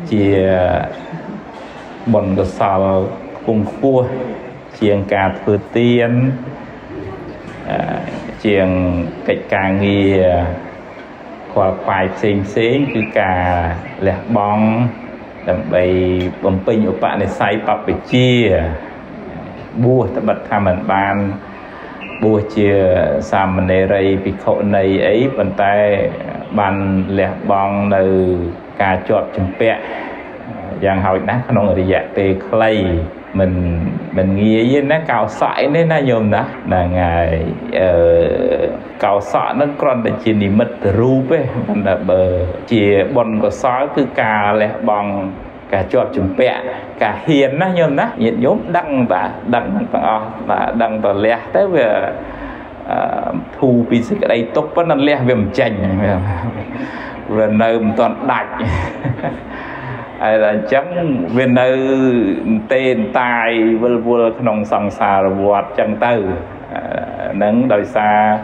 chia bồn cái sò cùng cua chiên cà phê tiên chiên cái cà nghề qua phải xinh cứ cà lẹt bong đầm bầy bầm pin ở bạn này say bắp bể chia bua ta bật tham mình ban bua chia xàm mình này ray bị khổ này ấy bàn tay bàn lẹt bong từ cà chọt chấm pẹ giang hỏi nát nó người dạ tê clay mình nghe với nó cào sỏi nên nó nhôm đó là ngày cào sỏi nó còn để chỉ đi mất rúp ấy mình là bờ chỉ bồn có sỏi cứ cà lẹ bằng cà chọt chấm pẹ cà hiền nó nhôm đó nhiệt nhóm đăng và đăng lẹ tới về thu pi xích ở đây tốt vẫn là lẹ về một chành về nơi toàn đạch ai là chấm viên nơi tên tài vul vul nông sòng xà vọt chân tư nắng đời xa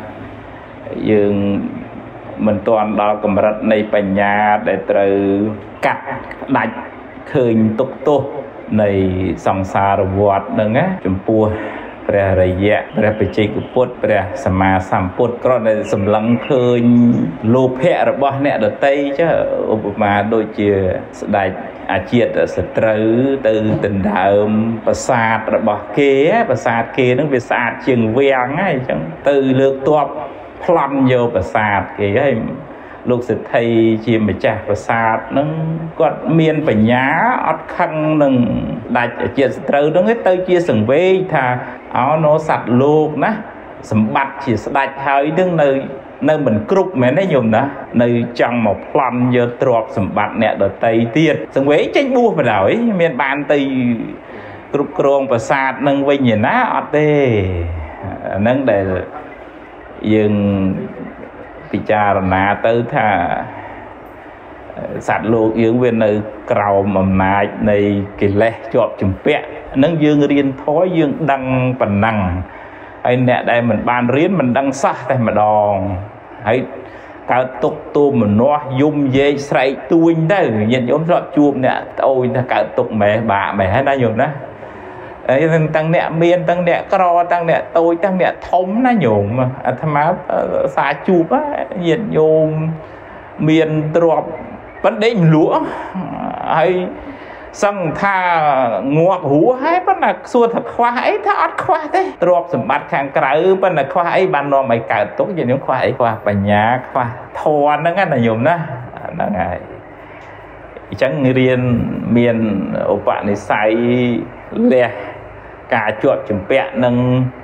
dương mình toàn đo cầm rật này bành nhà để từ cắt đạch khơi tục tô này sòng xà vọt nâng á chấm puaព្រះរយៈព្រះបច្ចេកពុទ្ធព្រះសម្មាសម្ពុទ្ធគ្រាន់តែសម្លឹងឃើញលោភៈរបស់អ្នកដទៃចុះឧបមាដូចជាស្ដេចអាជាតិសត្រូវទៅដណ្ដើមប្រាសាទរបស់គេប្រាសាទគេនឹងវាស្អាតជាងវាំងហើយអញ្ចឹងទៅលើកទ័ពប្លន់យកប្រាសាទគេហើយលោកសិទ្ធិជាម្ចាស់ប្រាសាទនឹងគាត់មានបញ្ញាអត់ខឹងនឹងដាច់ជាសត្រូវនឹងទៅជាសង្វេគថាអោណូសត្វលោកណាសម្បត្តិជាស្ដេចហើយនឹងនៅមិនគ្រប់មែនទេញោមណានៅចង់មកប្លន់យកទ្រព្យសម្បត្តិអ្នកដតីទៀតសង្វេគចេញបួសបណ្ដោយមានបានទៅគ្រប់គ្រងប្រាសាទនឹងវិញឯណាអត់ទេអានឹងដែលយើងពិចារណាទៅថាសត្វលោកយើងវានៅក្រោមអំណាចនៃកិលេសជាប់ជំពាក់នឹងយើងរៀនធម៌យើងដឹងប៉ុណ្ណឹងហើយអ្នកដែលមិនបានរៀនមិនដឹងសោះតែម្ដងហើយកើតទុកទូមនាស់យំយេកស្រែកទួញទៅញាតិញោមធ្លាប់ជួបអ្នកត្អូញថាកើតទុកម៉ែបាក់ម៉ែហើយណាញោមណាហើយទាំងអ្នកមានទាំងអ្នកក្រទាំងអ្នកតូចទាំងអ្នកធំណាញោមអាត្មាសាជួបញាតិញោមមានទ្រព្យប៉ុន្តែដេកលក់ហើយសឹងថាងាប់ហួរហើយប៉ុន្តែសួរថាខ្វះអីថាអត់ខ្វះទេទ្រព្យសម្បត្តិខាងក្រៅប៉ុន្តែខ្វះអីបាននាំឲ្យកើតទុកញាតិញោមខ្វះអីខ្វះបញ្ញាខ្វះធម៌ហ្នឹងណាញោមណាហ្នឹងហើយអញ្ចឹងរៀនមានឧបនិស្ស័យលះការជាប់ជំពាក់នឹង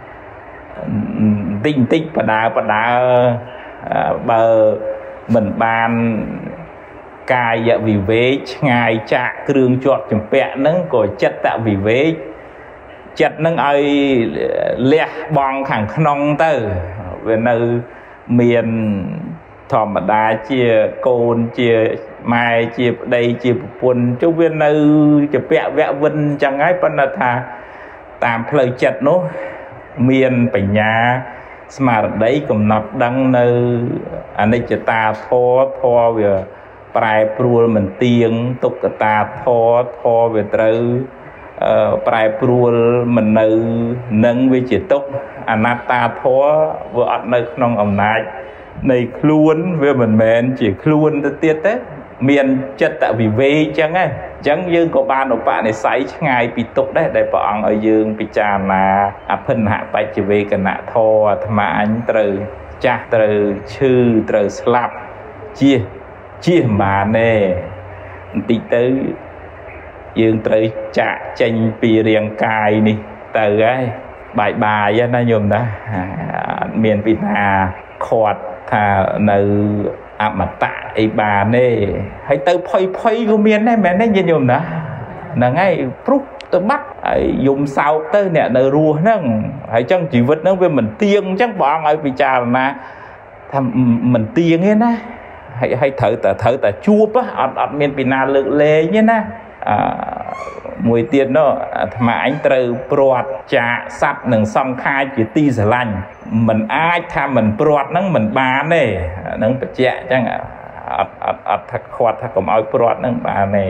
បន្តិចបដាបើមិនបានកាយវិវេកឆ្ងាយចាក់គ្រឿងជាប់ជំពាក់ហ្នឹងក៏ចិត្តវិវេកចិត្តហ្នឹងឲ្យលះបង់ខាងក្នុងទៅវានៅមានធម្មតាជាកូនជាម៉ែជាប្តីជាប្រពន្ធចុះវានៅជាពាក់វៈវិនអញ្ចឹងហើយប៉ុន្តែថាតាមផ្លូវចិត្តនោះមានបញ្ញាស្មារតីកំណត់ដឹងនៅអនិច្ចតាធម៌វាប្រែប្រួលមិនទៀងទុក្ខតាធម៌វាត្រូវប្រែប្រួលមិននៅនឹងវាជាទុក្ខអនត្តាធម៌វាអត់នៅក្នុងអំណាចនៃខ្លួនវាមិនមែនជាខ្លួនទៅទៀតទេមានចិត្តវិវេកចឹងហ៎អញ្ចឹងយើងក៏បានឧបនិស្ស័យឆ្ងាយពីទុក្ខដែរដែលព្រះអង្គឲ្យយើងពិចារណាអភិនហបច្ចវេកនៈធម៌អាត្មាអញត្រូវចាស់ត្រូវឈឺត្រូវស្លាប់ជាបានទេបន្តិចទៅយើងត្រូវចាក់ចេញពីរាងកាយនេះទៅហើយបាយណាញោមណាអត់មានពីណាខាត់ថានៅអមតៈអីបានទេហើយទៅភ័យក៏មានដែរមែនទេញាតិញោមណាហ្នឹងហើយព្រុសទៅបាត់ហើយយំសោកទៅអ្នកនៅរស់ហ្នឹងហើយចឹងជីវិតហ្នឹងវាមិនទៀងអញ្ចឹងព្រះអង្គឲ្យពិចារណាថាមិនទៀងទេណាហើយត្រូវតែជួបអត់មានពីណាលើកលែងទេណាមួយទៀតនោះអាត្មាអញត្រូវព្រាត់ចាកសัตว์និងសង្ខារជាទីស្រឡាញ់មិនអាចថាមិនព្រាត់ហ្នឹងមិនបានទេហ្នឹងបច្ចៈអញ្ចឹងអត់ថាខាត់ថាកុំឲ្យព្រាត់ហ្នឹងបានទេ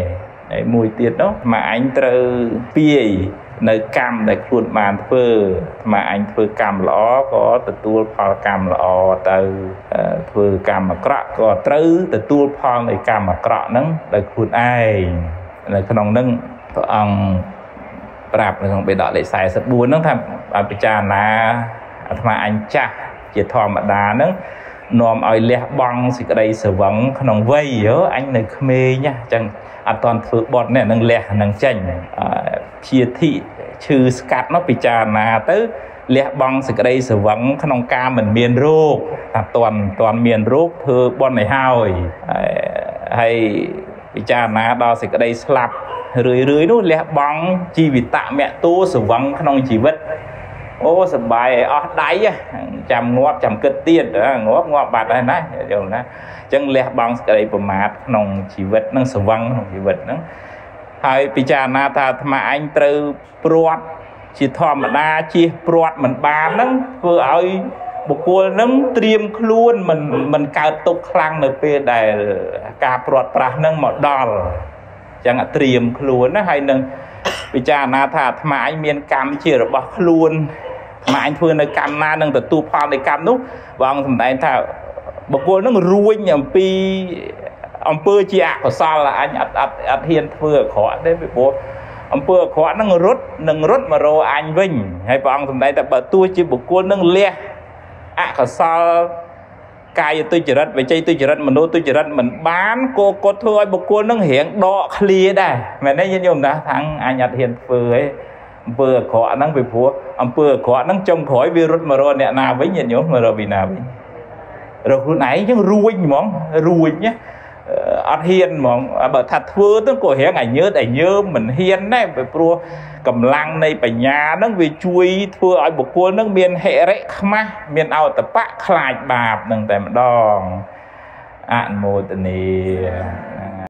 mùi tiết đó mà anh trơ bia nơi cam để khuôn bàn phơ mà anh phơ cam lõ có từ tua phò cam lõ từ phơ cam mà cọ có trứ từ tua phò này cam mà cọ nắng để khuôn ai là cái nòng nâng ông rạp là không bị đọt để xài sập buồn nó tham ở bên cha là mà anh cha chỉ thò mà đá nó nòm oi lẹ băng thì cái đây sờ vắng nòng vây nhớ anh này mê nhá chẳng toàn phở bọt này nâng lẹ nâng chanh chia thị trừ scat nó bị trà nà tới lẹ băng sự cái đây sự vắng không ca mình miền rô toàn miền rô thưa bọn này hao hay bị trà nà đó sự cái đây slap rưới nó lẹ băng chi vì tạ mẹ tu sự vắng không chỉ vất ô sự bài ở đáy chầm ngóp chầm kết tiền ngóp bạc đây này chân lẹ băng cái đây của mát không chỉ vất nó sự vắng không chỉ vất nó hay bị trà nà ta mà anh từ prot chỉ thò mà đa chi prot mình ba nắng vừa ở một cô nắng tiêm luôn mình cao tục khăn ở bên đây cả prot pra nắng một đòn chẳng hạn tiêm luôn nó hay nâng bị cha na thà mà anh miền cam chỉ là bọc luôn mà anh phương nơi cam na nâng từ tu phong này cam nút vâng thầm đại thà một cô nó ruồi nhầm pi ông pơ chia của sao là anh ắt hiền vừa khó đấy với bố ông pơ khó nâng rút mà rồi anh vinh hay bọn thầm đại ta bảo tôi chỉ một cô nâng le của sao cài tôi chỉ rất về chơi tôi chỉ rất mình tôi chỉ rất mình bán cô thôi một cô nâng hiện đọ clear đây mà đấy như nhung đã thằng anh ắt hiền vừa ấy vừa khó nâng về bố ông pơ khó nâng trong khỏi virus mà rồi nè nào với nhận nhớ mà rồi vì nào với rồi hôm nãy chứ ruồi nhé ăn hiền mà bởi thật thưa tôi có hiểu ngày nhớ mình hiền đấy về pro cầm lăng này phải nhà nó vì chui thưa ở một cô nó miền hệ rễ mà miền ao tập bạc khai bạp đừng tại mà đòn ăn một này